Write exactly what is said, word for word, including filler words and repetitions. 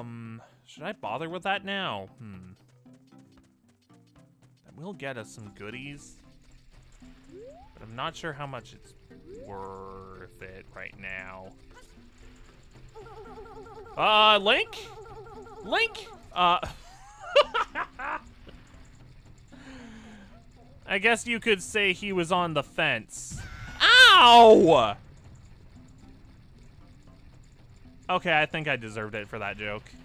Um, should I bother with that now? Hmm. That will get us some goodies. But I'm not sure how much it's worth it right now. Uh, Link? Link? Uh... I guess you could say he was on the fence. Ow! Okay, I think I deserved it for that joke.